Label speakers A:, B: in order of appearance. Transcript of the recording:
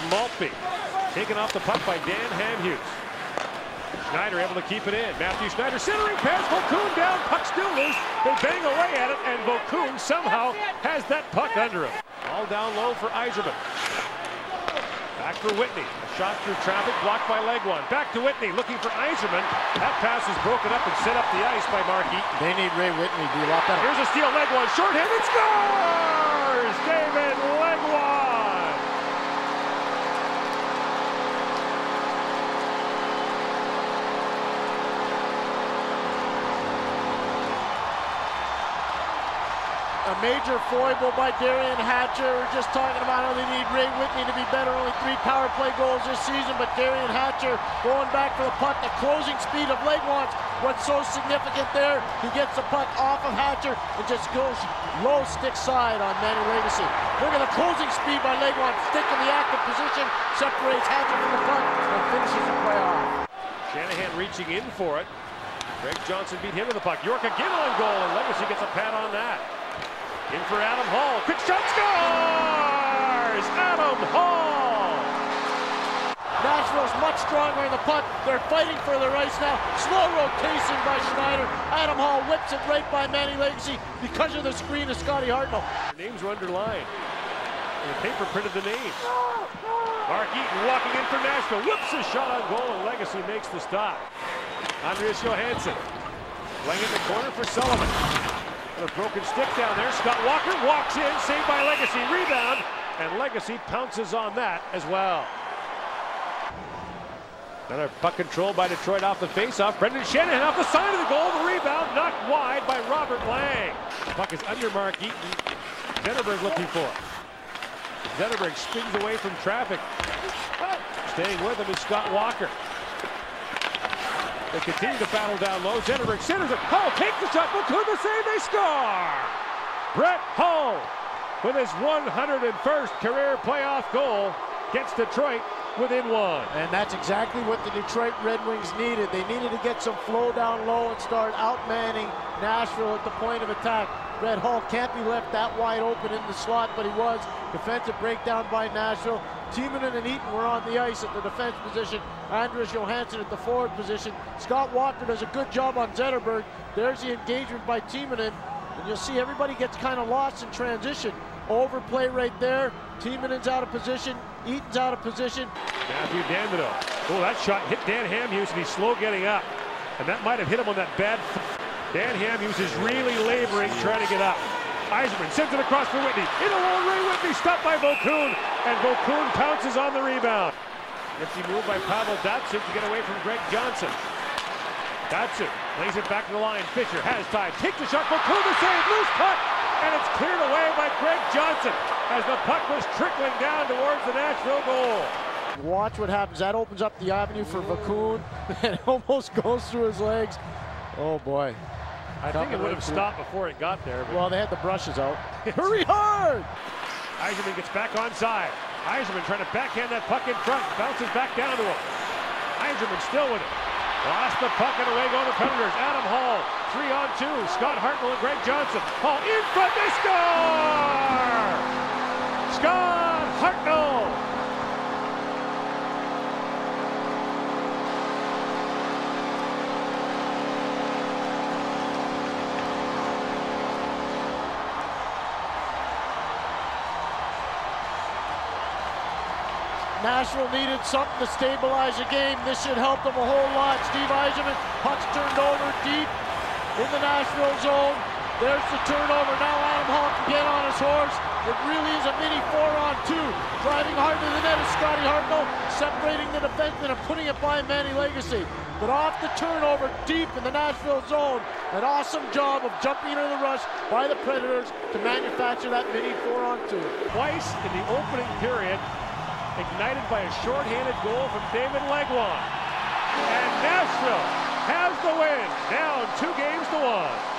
A: Maltby. Taken off the puck by Dan Hamhuis. Schneider able to keep it in. Matthew Schneider centering pass. Vokoun down. Puck still loose. They bang away at it, and Vokoun somehow has that puck under him. All down low for Yzerman. Back for Whitney. A shot through traffic, blocked by Legwand. Back to Whitney, looking for Yzerman. That pass is broken up and set up the ice by Mark Eaton.
B: They need Ray Whitney to be a lot better.
A: Here's a steal. Legwand, shorthanded, scores! David Legwand!
B: A major foible by Derian Hatcher. We're just talking about how they need Ray Whitney to be better. Only 3 power play goals this season, but Derian Hatcher going back for the puck. The closing speed of Legwand, what's so significant there, he gets the puck off of Hatcher and just goes low stick side on Manny Legace. Look at the closing speed by Legwand. Stick in the active position, separates Hatcher from the puck and finishes the play off.
A: Shanahan reaching in for it. Greg Johnson beat him to the puck. York again on goal, and Legace gets a pat on that. In for Adam Hall. Quick shot, scores! Adam Hall!
B: Nashville's much stronger in the puck. They're fighting for their ice now. Slow rotation by Schneider. Adam Hall whips it right by Manny Legace because of the screen of Scotty Hartnell.
A: Their names were underlined. And the paper printed the names. Mark Eaton walking in for Nashville. Whips a shot on goal, and Legace makes the stop. Andreas Johansson playing in the corner for Sullivan. A broken stick down there. Scott Walker walks in, saved by Legace. Rebound, and Legace pounces on that as well. Another puck control by Detroit off the faceoff. Brendan Shanahan off the side of the goal. The rebound knocked wide by Robert Lang. The puck is under Mark Eaton. Zetterberg looking for it. Zetterberg spins away from traffic. Staying with him is Scott Walker. They continue to battle down low. Zetterberg centers it. Hull takes the shot. Vokoun the save. They score! Brett Hull, with his 101st career playoff goal, gets Detroit within 1.
B: And that's exactly what the Detroit Red Wings needed. They needed to get some flow down low and start outmanning Nashville at the point of attack. Brett Hull can't be left that wide open in the slot, but he was. Defensive breakdown by Nashville. Timonen and Eaton were on the ice at the defense position. Andreas Johansson at the forward position. Scott Walker does a good job on Zetterberg. There's the engagement by Timonen. And you'll see everybody gets kind of lost in transition. Overplay right there. Timonen's out of position. Eaton's out of position.
A: Matthew Dandedo. Oh, that shot hit Dan Hamhuis, and he's slow getting up. And that might have hit him on that bad. Dan Hamhuis is really laboring, trying to get up. Yzerman sends it across for Whitney. In alone, Ray Whitney stopped by Vokoun, and Vokoun pounces on the rebound. Nifty move by Pavel Datsyuk to get away from Greg Johnson. Datsyuk lays it back to the line. Fisher has time, takes the shot. Vokoun the save, loose puck, and it's cleared away by Greg Johnson as the puck was trickling down towards the Nashville goal.
B: Watch what happens. That opens up the avenue for Vokoun, and it almost goes through his legs. Oh boy.
A: I think it would have stopped before it got there.
B: Well, they had the brushes out. Hurry hard!
A: Yzerman gets back onside. Yzerman trying to backhand that puck in front. Bounces back down to him. Yzerman still with it. Lost the puck and away go the Predators. Adam Hall, 3-on-2. Scott Hartnell and Greg Johnson. Hall in front, they score! Scott Hartnell!
B: Nashville needed something to stabilize the game. This should help them a whole lot. Steve Yzerman, puck's turned over deep in the Nashville zone. There's the turnover. Now Adam Hall can get on his horse. It really is a mini 4-on-2. Driving hard to the net is Scotty Hartnell, separating the defenseman and putting it by Manny Legace. But off the turnover deep in the Nashville zone, an awesome job of jumping into the rush by the Predators to manufacture that mini 4-on-2.
A: Twice in the opening period, ignited by a shorthanded goal from David Legwand. And Nashville has the win, down 2-1.